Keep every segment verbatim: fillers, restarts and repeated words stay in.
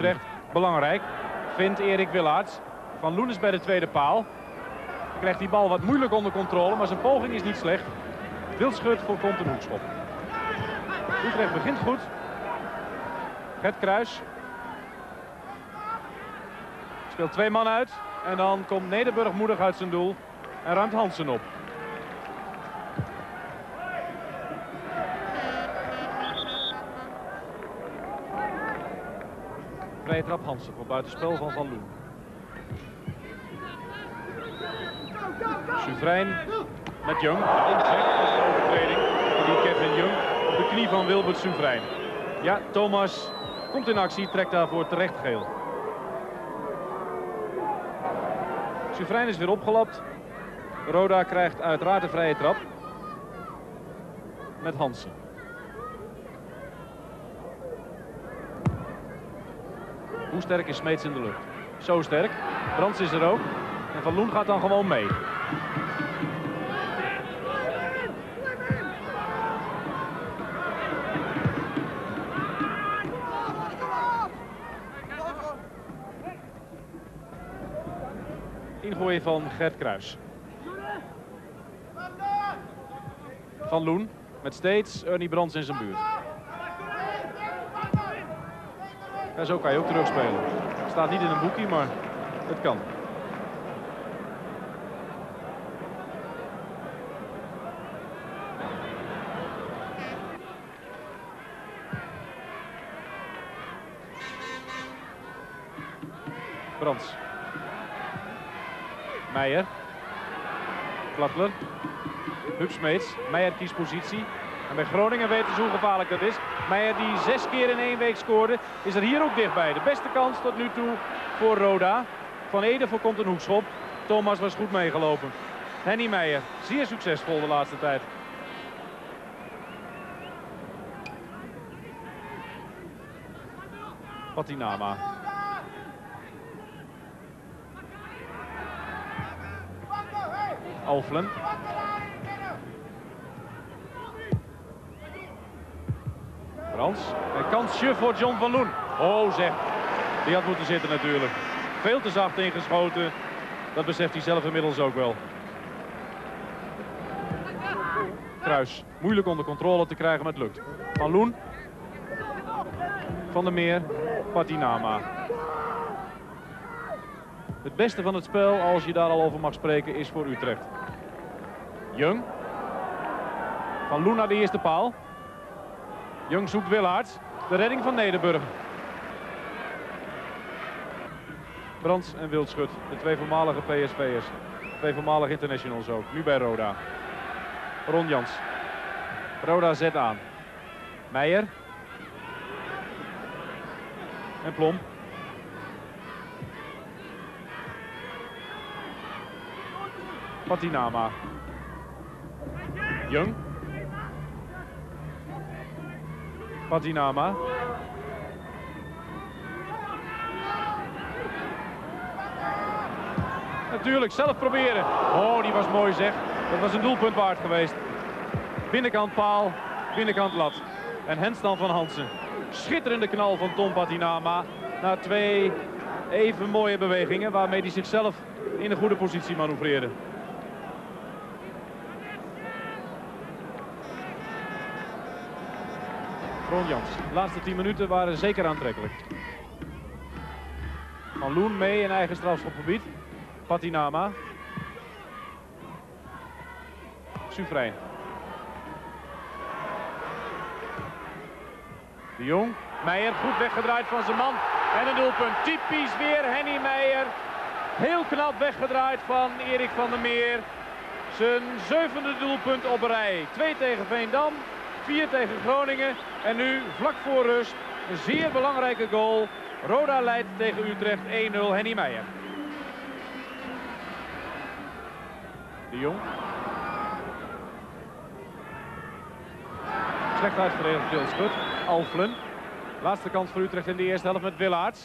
Utrecht belangrijk. Vindt Erik Willaerts. Van Loen is bij de tweede paal. Krijgt die bal wat moeilijk onder controle, maar zijn poging is niet slecht. Wildschut voorkomt een hoekschop. Utrecht begint goed. Gert Kruis. Speelt twee man uit. En dan komt Nederburg moedig uit zijn doel. En ruimt Hansen op. Vrije trap Hansen voor buitenspel van Van Loen. Suvrijn met Jung. Inzet, dat is een overtreding. Die Kevin Jung op de knie van Wilbert Suvrijn. Ja, Thomas komt in actie, trekt daarvoor terecht geel. Suvrijn is weer opgelapt. Roda krijgt uiteraard de vrije trap. Met Hansen. Hoe sterk is Smeets in de lucht? Zo sterk. Brands is er ook. En Van Loen gaat dan gewoon mee. Ingooien van Gert Kruis. Van Loen met steeds Ernie Brands in zijn buurt. Ja, zo kan je ook terugspelen. Staat niet in een boekje, maar het kan. Brands. Meijer. Plattler. Huub Smeets. Meijer kiest positie. En bij Groningen weten ze hoe gevaarlijk dat is. Meijer die zes keer in één week scoorde, is er hier ook dichtbij. De beste kans tot nu toe voor Roda. Van Ede voorkomt een hoekschop. Thomas was goed meegelopen. Henny Meijer, zeer succesvol de laatste tijd. Patinama. Alflen. Brands. Een kansje voor John van Loen. Oh zeg, die had moeten zitten natuurlijk. Veel te zacht ingeschoten. Dat beseft hij zelf inmiddels ook wel. Kruis. Moeilijk onder controle te krijgen, maar het lukt. Van Loen. Van der Meer. Patinama. Het beste van het spel, als je daar al over mag spreken, is voor Utrecht. Jung. Van Loen naar de eerste paal. Jung zoekt Willaerts. De redding van Nederburg. Brands en Wildschut. De twee voormalige P S V'ers. Twee voormalige internationals ook. Nu bij Roda. Ron Jans. Roda zet aan. Meijer. En Plom. Patinama. Jung. Patinama. Natuurlijk, zelf proberen. Oh, die was mooi zeg. Dat was een doelpunt waard geweest. Binnenkant paal, binnenkant lat. En handstand van Hansen. Schitterende knal van Tom Patinama. Na twee even mooie bewegingen waarmee hij zichzelf in een goede positie manoeuvreerde. Ron Jans. De laatste tien minuten waren zeker aantrekkelijk. Van Loen mee in eigen strafschopgebied. Patinama. Suvrijn. De Jong. Meijer goed weggedraaid van zijn man. En een doelpunt. Typisch weer Henny Meijer. Heel knap weggedraaid van Erik van der Meer. Zijn zevende doelpunt op een rij. Twee tegen Veendam. Vier tegen Groningen. En nu vlak voor rust een zeer belangrijke goal. Roda leidt tegen Utrecht één nul. Henny Meijer. De Jong. Slecht uitverdedigd Wildschut. Alflen. Laatste kans voor Utrecht in de eerste helft met Willaerts.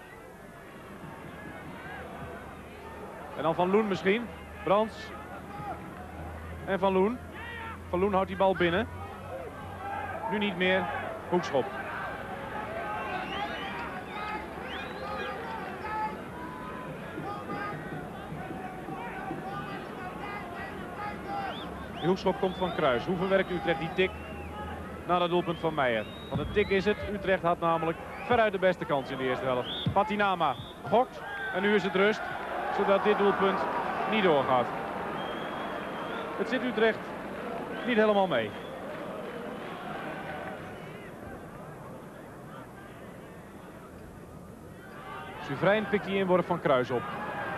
En dan Van Loen misschien. Brands. En Van Loen. Van Loen houdt die bal binnen. Nu niet meer. Hoekschop. De hoekschop komt van Kruis. Hoe verwerkt Utrecht die tik naar het doelpunt van Meijer? Want een tik is het. Utrecht had namelijk veruit de beste kans in de eerste helft. Patinama gokt en nu is het rust, zodat dit doelpunt niet doorgaat. Het zit Utrecht niet helemaal mee. Suvrijn pikt die inworp van Kruis op.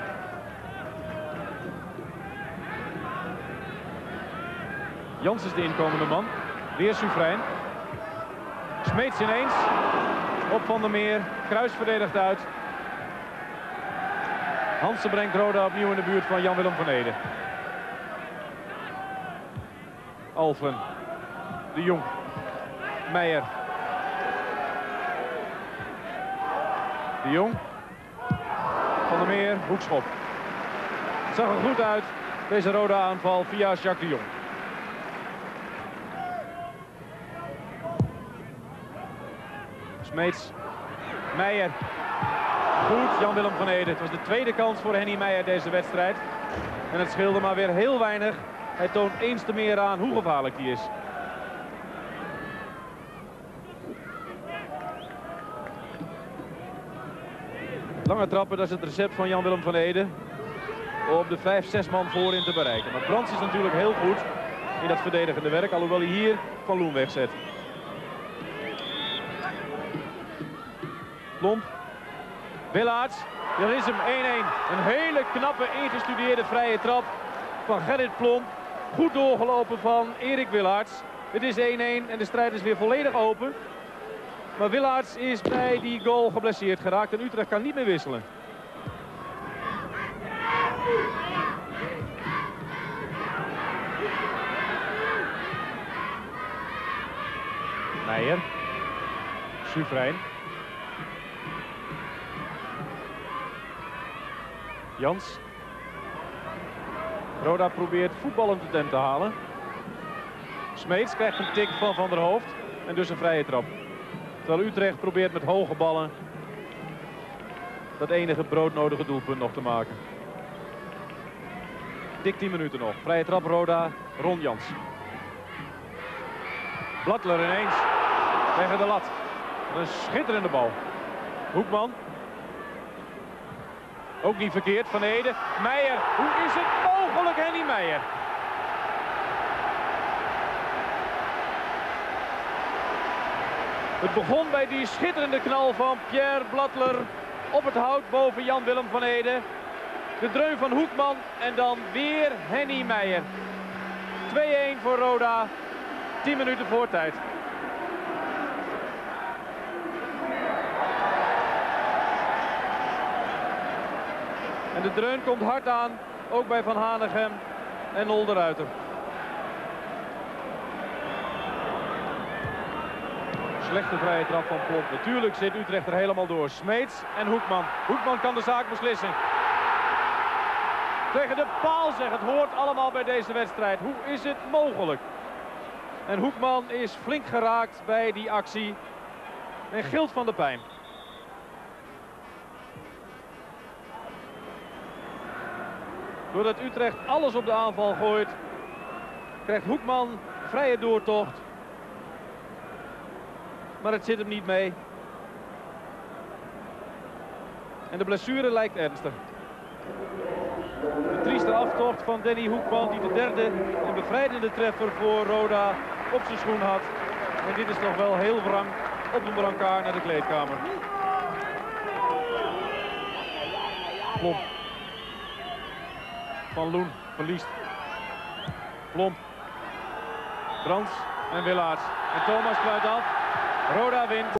Jans is de inkomende man. Weer Suvrijn. Smeets ineens. Op Van der Meer. Kruis verdedigt uit. Hansen brengt Roda opnieuw in de buurt van Jan-Willem van Ede. Alphen. De Jong. Meijer. De Jong. Van der Meer. Hoekschop. Het zag er goed uit. Deze Roda aanval via Jacques de Jong. Smeets. Meijer. Goed, Jan-Willem van Ede. Het was de tweede kans voor Henny Meijer deze wedstrijd. En het scheelde maar weer heel weinig. Hij toont eens te meer aan hoe gevaarlijk hij is. Lange trappen, dat is het recept van Jan-Willem van Ede. Om de vijf, zes man voorin te bereiken. Maar Brands is natuurlijk heel goed in dat verdedigende werk. Alhoewel hij hier Van Loen wegzet. Plomp. Willaerts. Daar is hem één-één. Een hele knappe ingestudeerde vrije trap van Gerrit Plomp. Goed doorgelopen van Erik Willaerts. Het is één-één en de strijd is weer volledig open. Maar Willaerts is bij die goal geblesseerd geraakt en Utrecht kan niet meer wisselen. Meijer. Suvrijn. Jans. Roda probeert voetballend de tent te halen. Smeets krijgt een tik van Van der Hoofd en dus een vrije trap. Terwijl Utrecht probeert met hoge ballen dat enige broodnodige doelpunt nog te maken. Dik tien minuten nog. Vrije trap Roda, Ron Jans. Blattler ineens tegen de lat. Een schitterende bal. Hoekman. Ook niet verkeerd, Van Ede. Meijer, hoe is het mogelijk, Henny Meijer? Het begon bij die schitterende knal van Pierre Blattler op het hout boven Jan-Willem van Ede. De dreun van Hoekman en dan weer Henny Meijer. twee-één voor Roda, tien minuten voor tijd. En de dreun komt hard aan, ook bij Van Hanegem en Nol de Ruiter. Slechte vrije trap van Plomp. Natuurlijk zit Utrecht er helemaal door. Smeets en Hoekman. Hoekman kan de zaak beslissen. Tegen de paal zeg, het hoort allemaal bij deze wedstrijd. Hoe is het mogelijk? En Hoekman is flink geraakt bij die actie. En gilt van de pijn. Doordat Utrecht alles op de aanval gooit, krijgt Hoekman vrije doortocht. Maar het zit hem niet mee. En de blessure lijkt ernstig. De trieste aftocht van Danny Hoekman, die de derde en bevrijdende treffer voor Roda op zijn schoen had. En dit is toch wel heel wrang op een brancard naar de kleedkamer. Plomp. Van Loen verliest. Plomp. Brands en Willaerts. En Thomas sluit af. Roda wint.